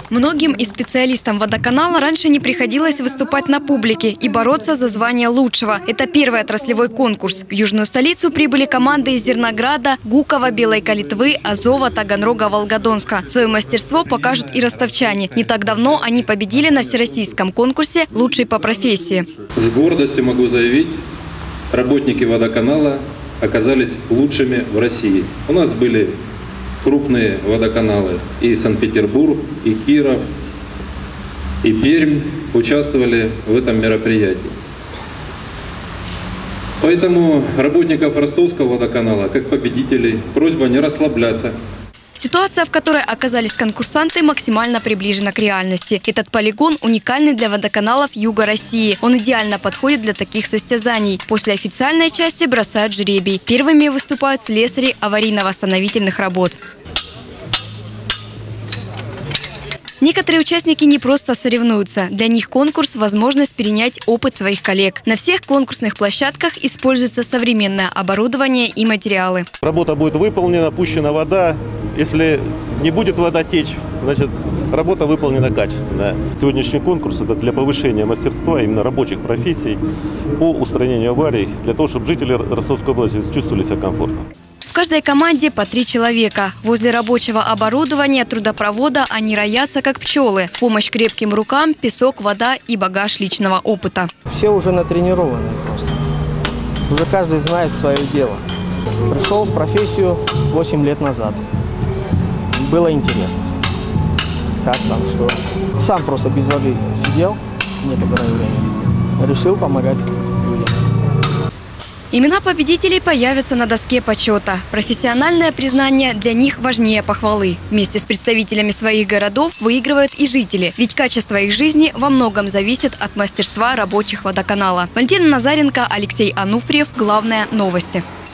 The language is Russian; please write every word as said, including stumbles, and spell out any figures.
Многим из специалистам водоканала раньше не приходилось выступать на публике и бороться за звание лучшего. Это первый отраслевой конкурс. В южную столицу прибыли команды из Зернограда, Гукова, Белой Калитвы, Азова, Таганрога, Волгодонска. Свое мастерство покажут и ростовчане. Не так давно они победили на всероссийском конкурсе «Лучший по профессии». С гордостью могу заявить, работники водоканала оказались лучшими в России. У нас были крупные водоканалы и Санкт-Петербург, и Киров, и Пермь участвовали в этом мероприятии. Поэтому работников Ростовского водоканала, как победителей, просьба не расслабляться. Ситуация, в которой оказались конкурсанты, максимально приближена к реальности. Этот полигон уникальный для водоканалов Юга России. Он идеально подходит для таких состязаний. После официальной части бросают жребий. Первыми выступают слесари аварийно-восстановительных работ. Некоторые участники не просто соревнуются. Для них конкурс – возможность перенять опыт своих коллег. На всех конкурсных площадках используется современное оборудование и материалы. Работа будет выполнена, пущена вода. Если не будет вода течь, значит, работа выполнена качественно. Сегодняшний конкурс – это для повышения мастерства именно рабочих профессий по устранению аварий, для того, чтобы жители Ростовской области чувствовали себя комфортно. В каждой команде по три человека. Возле рабочего оборудования трудопровода они роятся, как пчелы. Помощь крепким рукам, песок, вода и багаж личного опыта. Все уже натренированные просто. Уже каждый знает свое дело. Пришел в профессию восемь лет назад. Было интересно. Как там, что. Сам просто без воды сидел некоторое время. Решил помогать людям. Имена победителей появятся на доске почета. Профессиональное признание для них важнее похвалы. Вместе с представителями своих городов выигрывают и жители. Ведь качество их жизни во многом зависит от мастерства рабочих водоканала. Валентина Назаренко, Алексей Ануфриев. Главное – новости.